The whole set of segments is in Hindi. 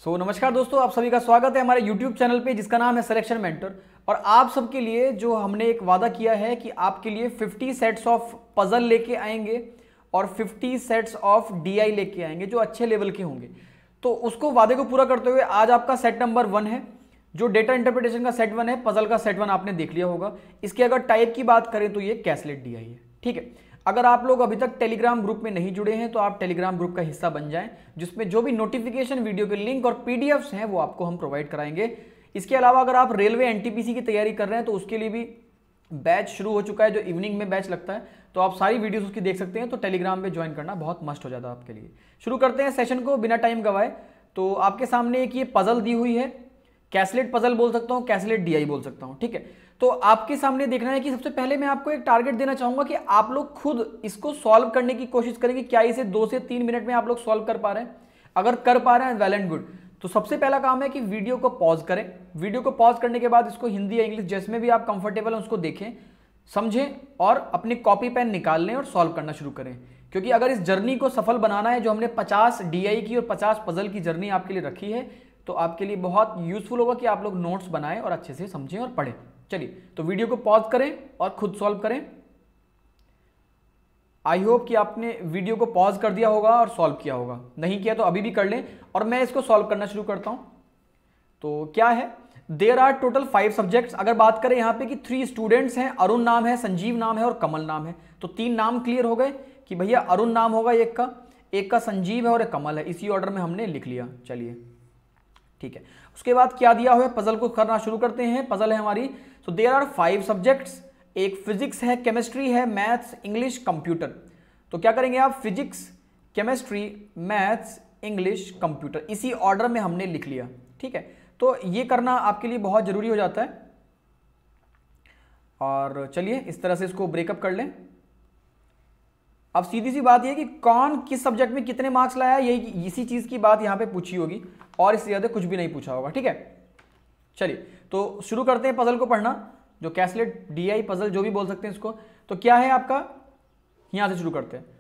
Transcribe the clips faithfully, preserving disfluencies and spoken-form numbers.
सो so, नमस्कार दोस्तों, आप सभी का स्वागत है हमारे यूट्यूब चैनल पे जिसका नाम है सिलेक्शन मेंटर। और आप सबके लिए जो हमने एक वादा किया है कि आपके लिए पचास सेट्स ऑफ पजल लेके आएंगे और पचास सेट्स ऑफ डीआई लेके आएंगे जो अच्छे लेवल के होंगे। तो उसको वादे को पूरा करते हुए आज आपका सेट नंबर वन है, जो डेटा इंटरप्रिटेशन का सेट वन है, पजल का सेट वन आपने देख लिया होगा। इसकी अगर टाइप की बात करें तो ये कैसलेट डीआई है। ठीक है, अगर आप लोग अभी तक टेलीग्राम ग्रुप में नहीं जुड़े हैं तो आप टेलीग्राम ग्रुप का हिस्सा बन जाएं, जिसमें जो भी नोटिफिकेशन, वीडियो के लिंक और पीडीएफ्स हैं वो आपको हम प्रोवाइड कराएंगे। इसके अलावा अगर आप रेलवे एनटीपीसी की तैयारी कर रहे हैं तो उसके लिए भी बैच शुरू हो चुका है, जो इवनिंग में बैच लगता है, तो आप सारी वीडियोस उसकी देख सकते हैं। तो टेलीग्राम में ज्वाइन करना बहुत मस्ट हो जाता है आपके लिए। शुरू करते हैं सेशन को बिना टाइम गवाए। तो आपके सामने एक ये पजल दी हुई है, कैसलेट पजल बोल सकता हूँ, कैसलेट डीआई बोल सकता हूँ। ठीक है, तो आपके सामने देखना है कि सबसे पहले मैं आपको एक टारगेट देना चाहूंगा कि आप लोग खुद इसको सॉल्व करने की कोशिश करेंगे। क्या इसे दो से तीन मिनट में आप लोग सॉल्व कर पा रहे हैं? अगर कर पा रहे हैं वेल एंड गुड। तो सबसे पहला काम है कि वीडियो को पॉज करें। वीडियो को पॉज करने के बाद इसको हिंदी या इंग्लिश जिसमें भी आप कंफर्टेबल हैं उसको देखें, समझें और अपनी कॉपी पेन निकाल लें और सॉल्व करना शुरू करें। क्योंकि अगर इस जर्नी को सफल बनाना है, जो हमने पचास डीआई की और पचास पजल की जर्नी आपके लिए रखी है, तो आपके लिए बहुत यूजफुल होगा कि आप लोग नोट्स बनाएं और अच्छे से समझें और पढ़ें। चलिए, तो वीडियो को पॉज करें और खुद सॉल्व करें। आई होप कि आपने वीडियो को पॉज कर दिया होगा और सॉल्व किया होगा। नहीं किया तो अभी भी कर लें और मैं इसको सॉल्व करना शुरू करता हूं। तो क्या है, there are total five subjects. अगर बात करें यहां पे कि थ्री स्टूडेंट्स हैं, अरुण नाम है, संजीव नाम है और कमल नाम है। तो तीन नाम क्लियर हो गए कि भैया अरुण नाम होगा एक का, एक का संजीव है और एक कमल है। इसी ऑर्डर में हमने लिख लिया। चलिए ठीक है, उसके बाद क्या दिया हुआ है, पजल को करना शुरू करते हैं। पजल है हमारी, so there are five subjects. एक फिजिक्स है, केमिस्ट्री है, मैथ्स, इंग्लिश, कंप्यूटर। तो क्या करेंगे आप, physics, chemistry, maths, English, computer, इसी ऑर्डर में हमने लिख लिया। ठीक है, तो ये करना आपके लिए बहुत जरूरी हो जाता है। और चलिए इस तरह से इसको ब्रेकअप कर लें। अब सीधी सी बात यह कि कौन किस सब्जेक्ट में कितने मार्क्स लाया, यही इसी चीज की बात यहां पे पूछी होगी और इससे ज्यादा कुछ भी नहीं पूछा होगा। ठीक है, चलिए तो शुरू करते हैं पजल को पढ़ना, जो कैसलेट डीआई पजल जो भी बोल सकते हैं इसको। तो क्या है आपका, यहां से शुरू करते हैं।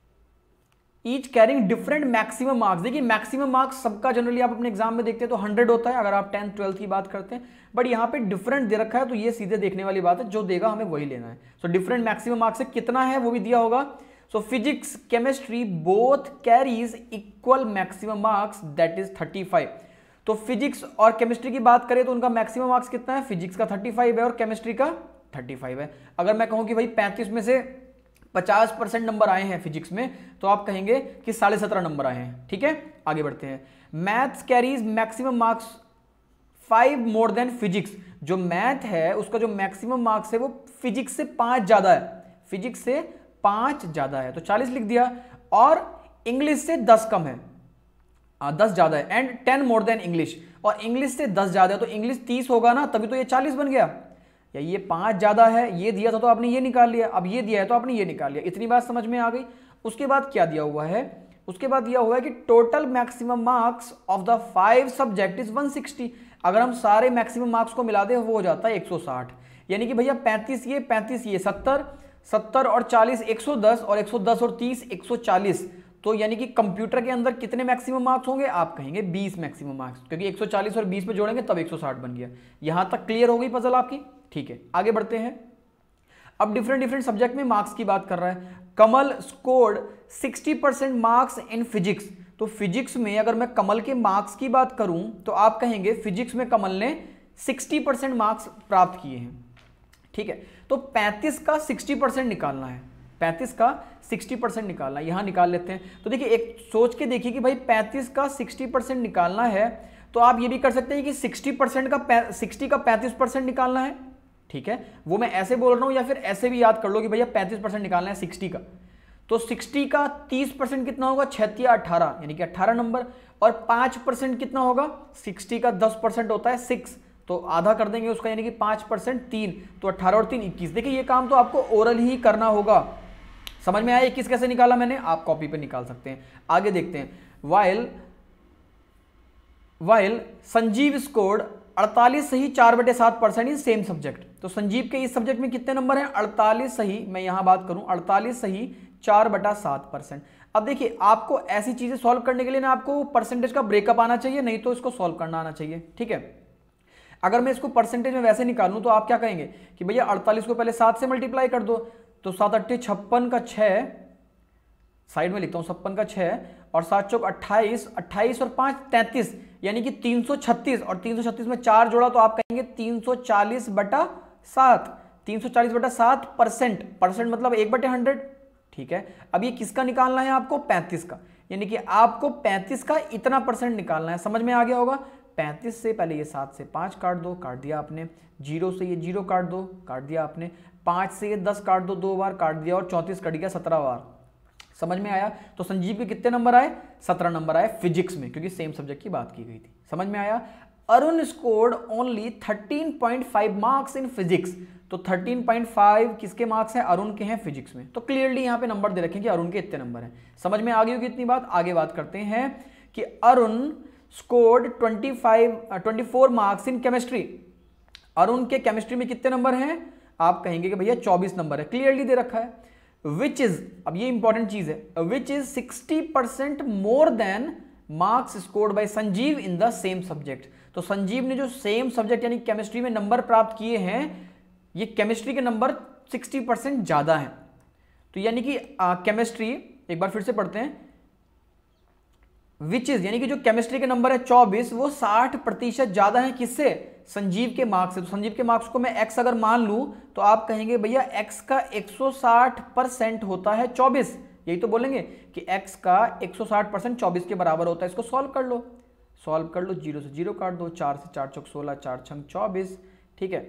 Each carrying different maximum marks. देखिए मैक्सिमम मार्क्स सबका जनरली आप अपने एग्जाम में देखते हैं तो हंड्रेड होता है अगर आप टेंथ ट्वेल्थ की बात करते हैं, बट यहाँ पे डिफरेंट दे रखा है तो ये सीधे देखने वाली बात है, जो देगा हमें वही लेना है। सो डिफरेंट मैक्सिमम मार्क्स से कितना है वो भी दिया होगा। So physics, chemistry both carries equal maximum marks, that is thirty five. तो फिजिक्स और केमिस्ट्री की बात करें तो उनका मैक्सिमम मार्क्स कितना है, फिजिक्स का पैंतीस है और केमिस्ट्री का पैंतीस है। अगर मैं कहूं कि भाई पैंतीस में से पचास परसेंट नंबर आए हैं फिजिक्स में, तो आप कहेंगे कि साढ़े सत्रह नंबर आए हैं। ठीक है, आगे बढ़ते हैं। Maths carries maximum marks five more than physics. जो मैथ है उसका जो मैक्सिमम मार्क्स है वो फिजिक्स से पांच ज्यादा है, फिजिक्स से पांच ज्यादा है, तो चालीस लिख दिया। और इंग्लिश से दस कम है, आ, दस ज्यादा है, and ten more than English. और इंग्लिश से दस ज्यादा है तो इंग्लिश तीस होगा ना, तभी तो ये चालीस बन गया। या ये पांच ज्यादा है, ये दिया था तो आपने ये निकाल लिया, अब ये दिया है तो आपने ये निकाल लिया। इतनी बात समझ में आ गई। उसके बाद क्या दिया हुआ है, उसके बाद दिया हुआ है कि total maximum marks of the five subject is one sixty. अगर हम सारे मैक्सिमम मार्क्स को मिला दे वो हो जाता है एक सौ साठ। यानी कि भैया पैंतीस ये पैंतीस ये सत्तर, सत्तर और चालीस एक सौ दस, और एक सौ दस और तीस एक सौ चालीस। तो यानी कि कंप्यूटर के अंदर कितने मैक्सिमम मार्क्स होंगे, आप कहेंगे बीस मैक्सिमम मार्क्स, क्योंकि एक सौ चालीस और बीस में जोड़ेंगे तब एक सौ साठ बन गया। यहां तक क्लियर हो गई पजल आपकी? ठीक है, आगे बढ़ते हैं। अब डिफरेंट डिफरेंट सब्जेक्ट में मार्क्स की बात कर रहा है। Kamal scored sixty percent marks in physics. तो फिजिक्स में अगर मैं कमल के मार्क्स की बात करूं तो आप कहेंगे फिजिक्स में कमल ने सिक्सटी परसेंट मार्क्स प्राप्त किए हैं। ठीक है, तो पैंतीस का सिक्सटी परसेंट निकालना है, पैंतीस का सिक्सटी परसेंट निकालना है, यहां निकाल लेते हैं। तो देखिए एक सोच के देखिए कि भाई पैंतीस का सिक्सटी परसेंट निकालना है, तो आप ये भी कर सकते हैं कि साठ परसेंट का साठ का पैंतीस परसेंट निकालना है। ठीक है, वो मैं ऐसे बोल रहा हूं या फिर ऐसे भी याद कर लो कि भैया पैंतीस परसेंट निकालना है साठ का। तो साठ का तीस परसेंट कितना होगा, छत्तीस अठारह, यानी कि अठारह नंबर। और पांच परसेंट कितना होगा, साठ का दस परसेंट होता है सिक्स, तो आधा कर देंगे उसका, यानी कि पांच परसेंट तीन, तो अठारह और तीन इक्कीस। देखिए ये काम तो आपको ओरल ही करना होगा। समझ में आया इक्कीस कैसे निकाला मैंने, आप कॉपी पे निकाल सकते हैं। आगे देखते हैं। वाइल वाइल संजीव स्कोर्ड अड़तालीस सही चार बटे सात परसेंट इन सेम सब्जेक्ट। तो संजीव के इस सब्जेक्ट में कितने नंबर हैं, अड़तालीस सही, मैं यहां बात करूं अड़तालीस सही चार बटा सात परसेंट। अब देखिए आपको ऐसी चीजें सॉल्व करने के लिए ना आपको परसेंटेज का ब्रेकअप आना चाहिए, नहीं तो इसको सॉल्व करना आना चाहिए, ठीक है। अगर मैं इसको परसेंटेज में वैसे निकालूं तो आप क्या कहेंगे कि भैया अड़तालीस को पहले सात से मल्टीप्लाई कर दो, तो सात अट्ठे छप्पन का छः, साइड में लिखता हूं छप्पन का छः, और सात चौक अट्ठाईस, अट्ठाईस और पाँच तैंतीस, यानी कि तीन सौ छत्तीस, और तीन सौ छत्तीस में चार जोड़ा तो आप कहेंगे तीन सौ चालीस बटा सात, तीन सौ चालीस बटा सात परसेंट, परसेंट मतलब एक बटे हंड्रेड, ठीक है। अब ये किसका निकालना है आपको, पैंतीस का, यानी कि आपको पैंतीस का इतना परसेंट निकालना है। समझ में आ गया होगा। पैंतीस से पहले ये सात से पाँच काट दो, काट दिया आपने, जीरो से ये जीरो काट दो, काट दिया आपने, पाँच से ये दस काट दो, दो बार काट दिया, और चौंतीस कट गया सत्रह बार। समझ में आया। तो संजीव के कितने नंबर आए, सत्रह नंबर आए फिजिक्स में, क्योंकि सेम सब्जेक्ट की बात की गई थी। समझ में आया। Arun scored only thirteen point five marks in physics, तो थर्टीन पॉइंट फाइव किसके मार्क्स हैं, अरुण के हैं फिजिक्स में। तो क्लियरली यहाँ पे नंबर दे रखें कि अरुण के इतने नंबर हैं। समझ में आ गई होगी इतनी बात। आगे बात करते हैं कि Arun scored twenty five twenty four marks in chemistry, Arun के केमिस्ट्री में कितने नंबर हैं, आप कहेंगे कि भैया चौबीस नंबर है, क्लियरली दे रखा है। विच इज, अब ये इंपॉर्टेंट चीज है, which is sixty percent more than marks scored by Sanjeev in the same subject. तो संजीव ने जो सेम सब्जेक्ट यानी केमिस्ट्री में नंबर प्राप्त किए हैं, ये केमिस्ट्री के नंबर साठ परसेंट ज्यादा हैं। तो यानी कि केमिस्ट्री, एक बार फिर से पढ़ते हैं, विच इज यानी कि जो केमिस्ट्री के नंबर है चौबीस, वो साठ प्रतिशत ज्यादा है किससे, संजीव के मार्क्स से। तो संजीव के मार्क्स को मैं x अगर मान लूं तो आप कहेंगे भैया x का एक सौ साठ परसेंट होता है चौबीस, यही तो बोलेंगे कि x का एक सौ साठ परसेंट चौबीस के बराबर होता है। इसको सॉल्व कर लो, सॉल्व कर लो, जीरो से जीरो काट दो, चार से चार चौक सोलह, चार छंग चौबीस, ठीक है,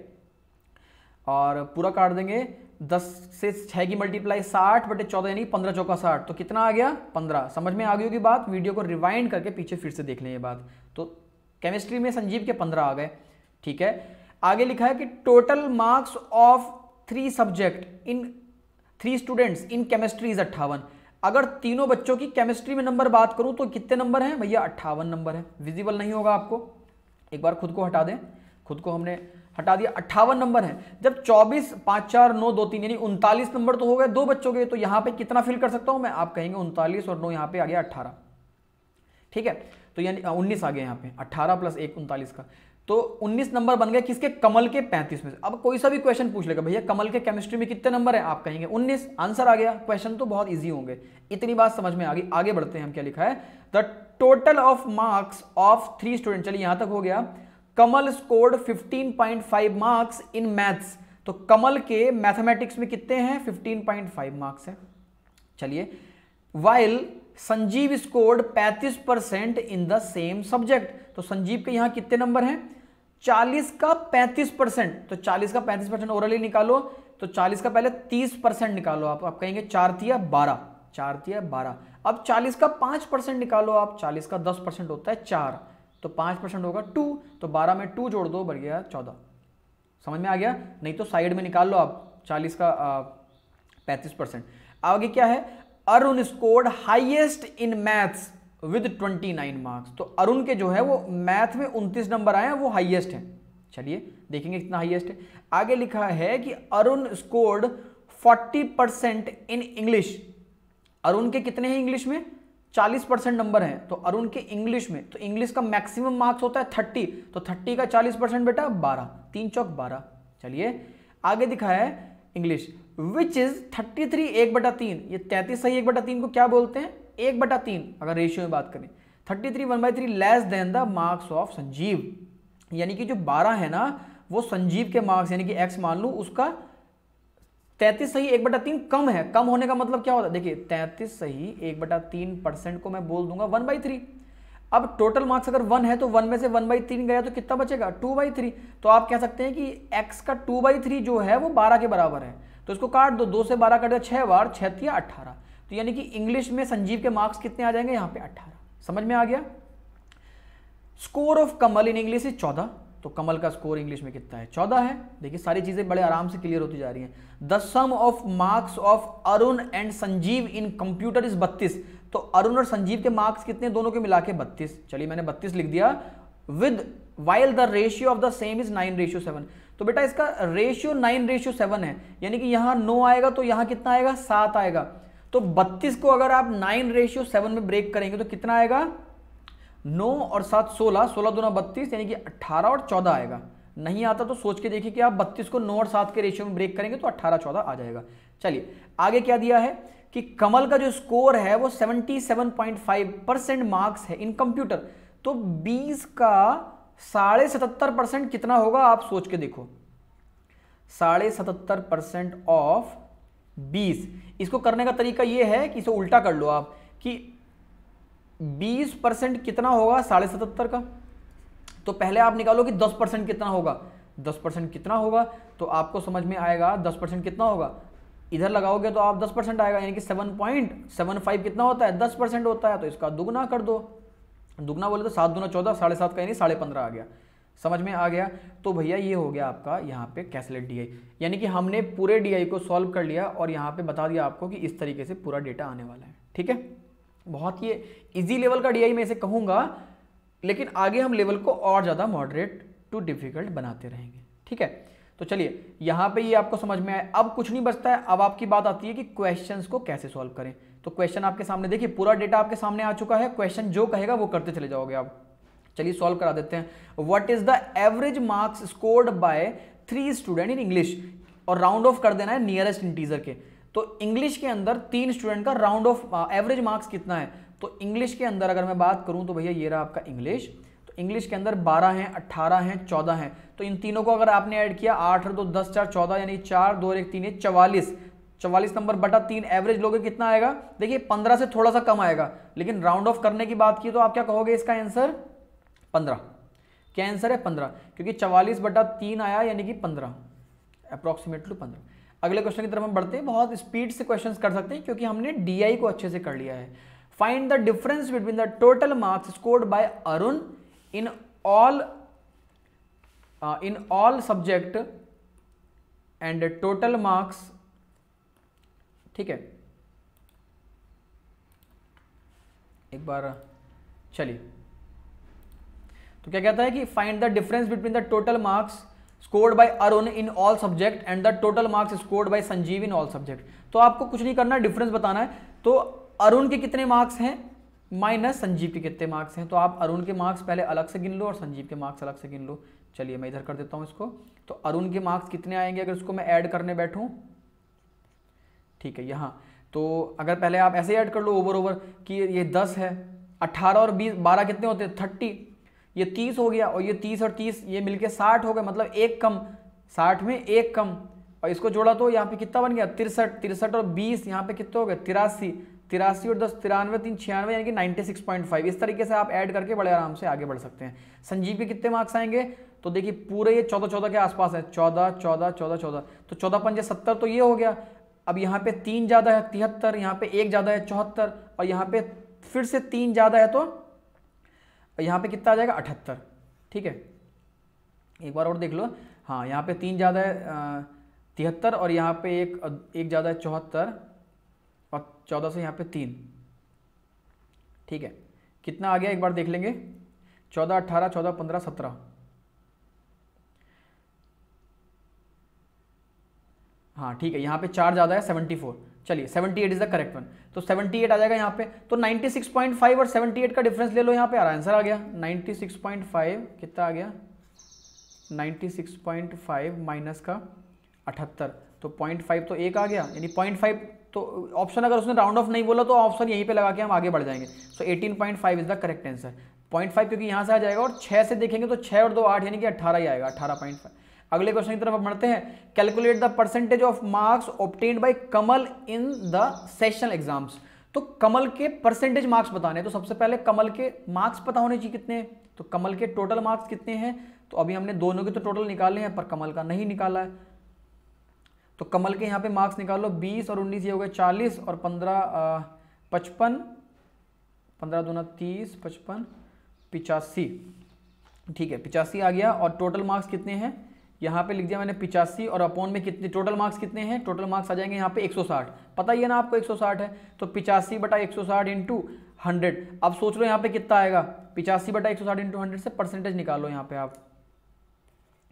और पूरा काट देंगे, दस से छः की मल्टीप्लाई साठ बटे चौदह यानी पंद्रह चौका साठ, तो कितना आ गया, पंद्रह। समझ में आ गई होगी बात। वीडियो को रिवाइंड करके पीछे फिर से देख लें ये बात। तो केमिस्ट्री में संजीव के पंद्रह आ गए, ठीक है। आगे लिखा है कि total marks of three subject in three students in chemistry is अट्ठावन। अगर तीनों बच्चों की केमिस्ट्री में नंबर बात करूं तो कितने नंबर हैं भैया, अट्ठावन नंबर है। विजिबल नहीं होगा आपको, एक बार खुद को हटा दें, खुद को हमने हटा दिया, अट्ठावन नंबर है। जब चौबीस, पाँच चार नौ दो तीन यानी उनतालीस नंबर तो हो गए दो बच्चों के, तो यहाँ पे कितना फिल कर सकता हूँ मैं, आप कहेंगे उनतालीस और नौ यहाँ पे आ गया अट्ठारह, ठीक है। तो यानी उन्नीस आ गया यहाँ पे, अट्ठारह प्लस एक उनतालीस का, तो उन्नीस नंबर बन गए किसके, कमल के पैंतीस में से। अब कोई सा भी क्वेश्चन पूछ लेगा भैया कमल के केमिस्ट्री में कितने नंबर है, आप कहेंगे उन्नीस, आंसर आ गया। क्वेश्चन तो बहुत इजी होंगे, इतनी बात समझ में आ गई। आगे बढ़ते हैं, हम क्या लिखा है, the total of marks of three student, चलिए यहां तक हो गया। Kamal scored fifteen point five marks in maths, तो कमल के मैथमेटिक्स में कितने हैं, फिफ्टीन पॉइंट फाइव मार्क्स है। चलिए, वाइल संजीव स्कोर्ड पैंतीस percent in the same subject, तो संजीव के यहां कितने नंबर हैं, चालीस का पैंतीस परसेंट, तो चालीस का पैंतीस परसेंट ओरली निकालो, तो चालीस का पहले तीस परसेंट निकालो आप आप कहेंगे चार तिया बारह, चार तिया बारह। अब चालीस का पाँच परसेंट निकालो आप, चालीस का दस परसेंट होता है चार, तो पाँच परसेंट होगा टू, तो बारह में टू जोड़ दो, बढ़ गया चौदह। समझ में आ गया। नहीं तो साइड में निकाल लो आप चालीस का पैंतीस परसेंट। आगे क्या है, Arun scored highest in maths with twenty nine marks, तो अरुण के जो है वो मैथ में उनतीस नंबर आए हैं, वो हाईएस्ट है। चलिए देखेंगे कितना हाईएस्ट है। आगे लिखा है कि Arun scored forty percent in English, Arun के कितने हैं इंग्लिश में, चालीस परसेंट नंबर हैं, तो अरुण के इंग्लिश में, तो इंग्लिश का मैक्सिमम मार्क्स होता है थर्टी, तो थर्टी का चालीस परसेंट बेटा बारह, तीन चौक बारह। चलिए आगे दिखा है English, which is thirty three एक बटा तीन, ये तैंतीस सही एक बटा तीन को क्या बोलते हैं, एक बटा तीन अगर रेशियो में बात करें, thirty three one by three less than the marks of Sanjeev, यानी कि जो बारह है ना वो संजीव के मार्क्स यानी कि एक्स मान लूं उसका तैंतीस सही एक बटा तीन कम है। कम होने का मतलब क्या होता है, देखिए तैंतीस सही एक बटा तीन परसेंट को मैं बोल दूंगा वन बाई थ्री। अब टोटल मार्क्स अगर वन है तो वन में से वन बाई तीन गया तो कितना बचेगा, टू बाई थ्री। तो आप कह सकते हैं कि एक्स का टू बाई थ्री जो है वो बारह के बराबर है, तो इसको काट दो, दो से बारह काट दो, छह बार, छह तिया अट्ठारह, तो यानी कि इंग्लिश में संजीव के मार्क्स कितने आ जाएंगे यहाँ पे अट्ठारह। समझ में आ गया। Score of Kamal in English is चौदह, तो कमल का स्कोर इंग्लिश में कितना है, चौदह है। देखिए सारी चीजें बड़े आराम से क्लियर होती जा रही हैं। The sum of marks of Arun and Sanjeev in computer is बत्तीस, तो अरुण और संजीव के मार्क्स कितने, दोनों के मिला के बत्तीस। चलिए मैंने बत्तीस लिख दिया। With while the ratio of the same is nine ratio seven, तो बेटा इसका रेशियो नाइन रेशियो सेवन है, यानी कि यहाँ नौ आएगा तो यहाँ कितना आएगा, सात आएगा। तो तो बत्तीस को अगर आप नाइन रेशियो सेवन में ब्रेक करेंगे तो कितना आएगा, नौ और सात सोलह, सोलह दूना बत्तीस, यानी कि अट्ठारह और चौदह आएगा। नहीं आता तो सोच के देखिए कि आप बत्तीस को नौ और सात के रेशियो में ब्रेक करेंगे तो अट्ठारह चौदह आ जाएगा। चलिए आगे क्या दिया है कि कमल का जो स्कोर है वो सतहत्तर पॉइंट पाँच परसेंट मार्क्स है इन कंप्यूटर। तो बीस का साढ़े सतहत्तर परसेंट कितना होगा, आप सोच के देखो, साढ़े सतहत्तर परसेंट ऑफ बीस। इसको करने का तरीका यह है कि इसे उल्टा कर लो आप, कि बीस परसेंट कितना होगा साढ़े सतहत्तर का, तो पहले आप निकालो कि दस परसेंट कितना होगा, दस परसेंट कितना होगा, तो आपको समझ में आएगा दस परसेंट कितना होगा, इधर लगाओगे तो आप दस परसेंट आएगा, यानी कि सेवन पॉइंट सेवन फाइव कितना होता है, दस परसेंट होता है, तो इसका दुगना कर दो। दुगना बोले तो सात दूना चौदह, साढ़े सात का यानी साढ़े पंद्रह आ गया। समझ में आ गया। तो भैया ये हो गया आपका यहाँ पे कैलकुलेट डी आई, यानी कि हमने पूरे डी आई को सॉल्व कर लिया और यहाँ पे बता दिया आपको कि इस तरीके से पूरा डेटा आने वाला है। ठीक है, बहुत ही इजी लेवल का डी आई मैं इसे कहूँगा, लेकिन आगे हम लेवल को और ज़्यादा मॉडरेट टू डिफिकल्ट बनाते रहेंगे। ठीक है, तो चलिए यहाँ पे ये आपको समझ में आए। अब कुछ नहीं बचता है, अब आपकी बात आती है कि क्वेश्चंस को कैसे सॉल्व करें। तो क्वेश्चन आपके सामने देखिए, पूरा डेटा आपके सामने आ चुका है, क्वेश्चन जो कहेगा वो करते चले जाओगे आप। चलिए सॉल्व करा देते हैं। What is the average marks scored by three student in English, और राउंड ऑफ कर देना है नियरेस्ट इंटीजर के। तो इंग्लिश के अंदर तीन स्टूडेंट का राउंड ऑफ एवरेज मार्क्स कितना है, तो इंग्लिश के अंदर अगर मैं बात करूं तो भैया ये रहा आपका इंग्लिश। तो इंग्लिश के अंदर बारह हैं, अट्ठारह हैं, चौदह हैं, तो इन तीनों को अगर आपने ऐड किया, आठ और दो दस, चार चौदह, यानी चार दो एक तीन चवालीस, चवालीस नंबर बटा तीन एवरेज लोगे कितना आएगा, देखिए पंद्रह से थोड़ा सा कम आएगा, लेकिन राउंड ऑफ करने की बात की तो आप क्या कहोगे, इसका आंसर पंद्रह। क्या आंसर है, पंद्रह, क्योंकि चवालीस बटा तीन आया यानी कि पंद्रह, अप्रोक्सीमेटली पंद्रह। अगले क्वेश्चन की तरफ हम बढ़ते हैं। बहुत स्पीड से क्वेश्चंस कर सकते हैं क्योंकि हमने डीआई को अच्छे से कर लिया है। Find the difference between the total marks scored by Arun in all in all subject and total marks. ठीक है, एक बार चलिए, तो क्या कहता है कि find the difference between the total marks scored by Arun in all subject and the total marks scored by Sanjeev in all subject. तो आपको कुछ नहीं करना, डिफरेंस बताना है। तो अरुण के कितने मार्क्स हैं माइनस संजीव के कितने मार्क्स हैं, तो आप अरुण के मार्क्स पहले अलग से गिन लो और संजीव के मार्क्स अलग से गिन लो। चलिए मैं इधर कर देता हूं इसको। तो अरुण के मार्क्स कितने आएंगे अगर इसको मैं ऐड करने बैठूं, ठीक है, यहाँ तो अगर पहले आप ऐसे ऐड कर लो ओवर ओवर कि ये दस है, अट्ठारह और बीस, बारह कितने होते हैं, थर्टी, ये तीस हो गया, और ये तीस और तीस ये मिलके साठ हो गए, मतलब एक कम, साठ में एक कम, और इसको जोड़ा तो यहाँ पे कितना बन गया, तिरसठ, तिरसठ और बीस यहाँ पे कितने हो गए, तिरासी, तिरासी और दस, तिरानवे, तीन छियानवे, यानी कि नाइन्टी सिक्स पॉइंट फाइव। इस तरीके से आप ऐड करके बड़े आराम से आगे बढ़ सकते हैं। संजीव के कितने मार्क्स आएंगे, तो देखिए पूरे ये चौदह चौदह के आसपास है, चौदह चौदह चौदह चौदह, तो चौदह पंजे सत्तर, तो ये हो गया। अब यहाँ पे तीन ज़्यादा है तिहत्तर, यहाँ पे एक ज़्यादा है चौहत्तर, और यहाँ पे फिर से तीन ज़्यादा है तो यहाँ पे कितना आ जाएगा, अठहत्तर। ठीक है, एक बार और देख लो। हाँ, यहाँ पे तीन ज़्यादा है तिहत्तर, और यहाँ पे एक एक ज़्यादा है चौहत्तर, और चौदह से यहाँ पे तीन। ठीक है, कितना आ गया एक बार देख लेंगे, चौदह, अट्ठारह, चौदह, पंद्रह, सत्रह। हाँ ठीक है, यहाँ पे चार ज़्यादा है, सेवेंटी फोर। चलिए seventy eight is the correct one, तो सेवेंटी एट आ जाएगा यहाँ पे। तो नाइन्टी सिक्स पॉइंट फाइव और सेवेंटी एट का डिफरेंस ले लो, यहाँ पे आंसर आ गया नाइन्टी सिक्स पॉइंट फाइव। कितना आ गया, ninety six point five minus का अठहत्तर, तो पॉइंट फाइव तो एक आ गया, यानी पॉइंट फाइव। तो ऑप्शन अगर उसने राउंड ऑफ नहीं बोला तो ऑप्शन यहीं पे लगा के हम आगे बढ़ जाएंगे। So eighteen point five is the correct answer. Point five क्योंकि यहाँ से आ जाएगा, और छः से देखेंगे तो छः और दो आठ, यानी कि अट्ठारह ही आएगा, अट्ठारह पॉइंट फाइव। अगले क्वेश्चन की तरफ अब बढ़ते हैं। Calculate the percentage of marks obtained by Kamal in the sessional exams. तो कमल के परसेंटेज मार्क्स बताने, तो सबसे पहले कमल के मार्क्स पता होने चाहिए कितने हैं। तो कमल के टोटल मार्क्स कितने हैं, तो अभी हमने दोनों के तो टोटल निकाले हैं पर कमल का नहीं निकाला है। तो कमल के यहाँ पे मार्क्स निकालो, बीस और उन्नीस ये हो गए चालीस, और पंद्रह पचपन, पंद्रह दूना तीस, पचपन पिचासी। ठीक है, पिचासी आ गया। और टोटल मार्क्स कितने हैं, यहाँ पे लिख दिया मैंने पिचासी, और अपॉन में कितने टोटल मार्क्स कितने हैं, टोटल मार्क्स आ जाएंगे यहाँ पे एक सौ साठ। पता ही है ना आपको एक सौ साठ है, तो पिचासी बटा एक सौ साठ इंटू हंड्रेड। अब सोच लो यहाँ पे कितना आएगा, पिचासी बटा एक सौ साठ इंटू हंड्रेड से परसेंटेज निकालो यहाँ पे आप।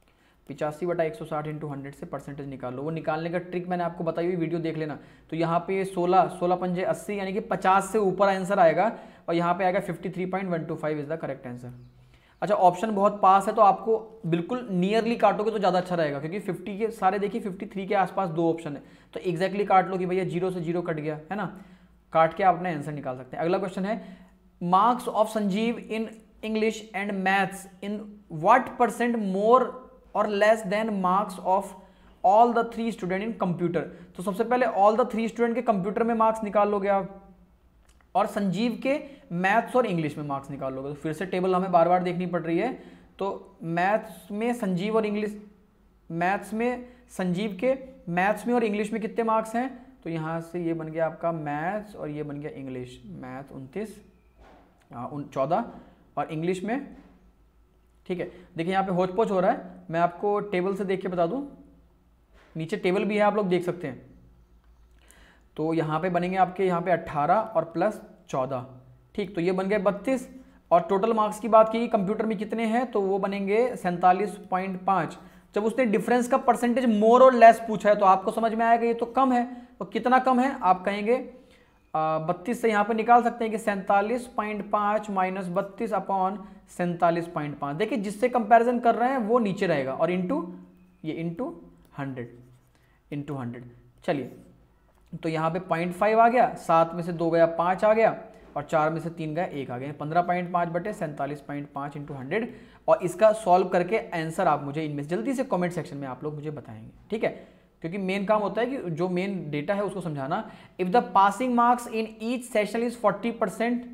पिचासी बटा एक सौ साठ इंटू हंड्रेड से परसेंटेज निकाल लो। वो निकालने का ट्रिक मैंने आपको बताई हुई, वीडियो देख लेना। तो यहाँ पे सोलह सोलह पंजे अस्सी, यानी कि पचास से ऊपर आंसर आएगा, और यहाँ पे आएगा fifty three point one two five is the correct answer. अच्छा, ऑप्शन बहुत पास है तो आपको बिल्कुल नियरली काटोगे तो ज़्यादा अच्छा रहेगा, क्योंकि फिफ्टी के सारे देखिए फिफ्टी थ्री के आसपास दो ऑप्शन है, तो एग्जैक्टली काट लो कि भैया जीरो से जीरो कट गया है ना, काट के आप अपने आंसर निकाल सकते हैं। अगला क्वेश्चन है, marks of Sanjeev in English and maths in what percent more और less than marks of all the three student in computer. तो सबसे पहले ऑल द थ्री स्टूडेंट के कंप्यूटर में मार्क्स निकाल लोगे आप, और संजीव के मैथ्स और इंग्लिश में मार्क्स निकाल लोगे। तो फिर से टेबल हमें बार बार देखनी पड़ रही है। तो मैथ्स में संजीव और इंग्लिश, मैथ्स में संजीव के मैथ्स में और इंग्लिश में कितने मार्क्स हैं, तो यहाँ से ये बन गया आपका मैथ्स और ये बन गया इंग्लिश, मैथ उनतीस चौदह और इंग्लिश में, ठीक है। देखिए यहाँ पे होच पोच हो रहा है, मैं आपको टेबल से देख के बता दूं, नीचे टेबल भी है, आप लोग देख सकते हैं। तो यहाँ पे बनेंगे आपके यहाँ पे अट्ठारह और प्लस चौदह, ठीक, तो ये बन गए बत्तीस। और टोटल मार्क्स की बात की कंप्यूटर में कितने हैं, तो वो बनेंगे सैंतालीस पॉइंट पाँच। जब उसने डिफरेंस का परसेंटेज मोर और लेस पूछा है तो आपको समझ में आएगा ये तो कम है, तो कितना कम है आप कहेंगे बत्तीस से यहाँ पे निकाल सकते हैं कि सैंतालीस पॉइंट पाँच माइनस बत्तीस अपॉन सैंतालीस पॉइंट पाँच। देखिए जिससे कंपैरिजन कर रहे हैं वो नीचे रहेगा, और इंटू ये इंटू हंड्रेड इंटू हंड्रेड। चलिए, तो यहाँ पे पॉइंट फाइव आ गया, सात में से दो गया पाँच आ गया, और चार में से तीन गया एक आ गया, पंद्रह पॉइंट पाँच बटे सैंतालीस पॉइंट पाँच इंटू हंड्रेड। और इसका सॉल्व करके आंसर आप मुझे इनमें जल्दी से कमेंट सेक्शन में आप लोग मुझे बताएंगे, ठीक है, क्योंकि मेन काम होता है कि जो मेन डेटा है उसको समझाना। If the passing marks in each session is forty percent,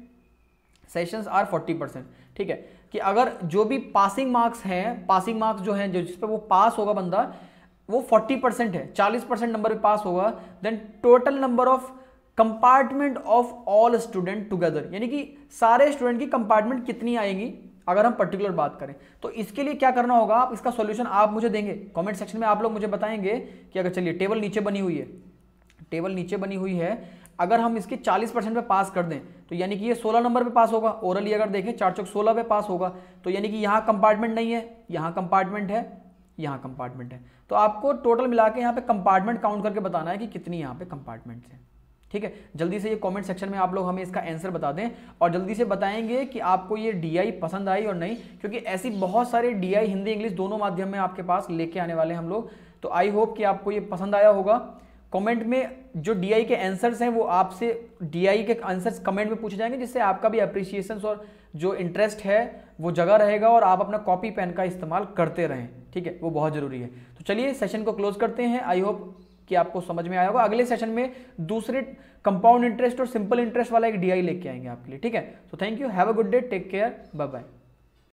sessions are forty percent, ठीक है, कि अगर जो भी पासिंग मार्क्स हैं, पासिंग मार्क्स जो हैं जो जिस पे वो पास होगा बंदा, वो फोर्टी परसेंट है, चालीस परसेंट नंबर पे पास होगा, then total number of compartment of all student together, यानी कि सारे स्टूडेंट की कंपार्टमेंट कितनी आएंगी अगर हम पर्टिकुलर बात करें। तो इसके लिए क्या करना होगा, आप इसका सॉल्यूशन आप मुझे देंगे कमेंट सेक्शन में, आप लोग मुझे बताएंगे कि अगर चलिए टेबल नीचे बनी हुई है, टेबल नीचे बनी हुई है, अगर हम इसके चालीस परसेंट पे पास कर दें तो यानी कि ये सोलह नंबर पे पास होगा, ओरली अगर देखें चार चौक सोलह पे पास होगा, तो यानी कि यहाँ कंपार्टमेंट नहीं है, यहाँ कंपार्टमेंट है, यहाँ कंपार्टमेंट है, तो आपको टोटल मिला के यहाँ पे कंपार्टमेंट काउंट करके बताना है कि कितनी यहाँ पे कंपार्टमेंट है, ठीक है। जल्दी से ये कमेंट सेक्शन में आप लोग हमें इसका आंसर बता दें, और जल्दी से बताएंगे कि आपको ये डीआई पसंद आई और नहीं, क्योंकि ऐसी बहुत सारे डीआई हिंदी इंग्लिश दोनों माध्यम में आपके पास लेके आने वाले हैं हम लोग। तो आई होप कि आपको ये पसंद आया होगा। कमेंट में जो डीआई के आंसर्स हैं वो आपसे डीआई के आंसर्स कमेंट में पूछे जाएंगे, जिससे आपका भी अप्रिसिएशन और जो इंटरेस्ट है वो जगह रहेगा, और आप अपना कॉपी पेन का इस्तेमाल करते रहें, ठीक है, वो बहुत जरूरी है। तो चलिए सेशन को क्लोज करते हैं। आई होप कि आपको समझ में आया होगा। अगले सेशन में दूसरे कंपाउंड इंटरेस्ट और सिंपल इंटरेस्ट वाला एक डीआई लेके आएंगे आपके लिए, ठीक है। तो thank you, have a good day, take care, bye bye.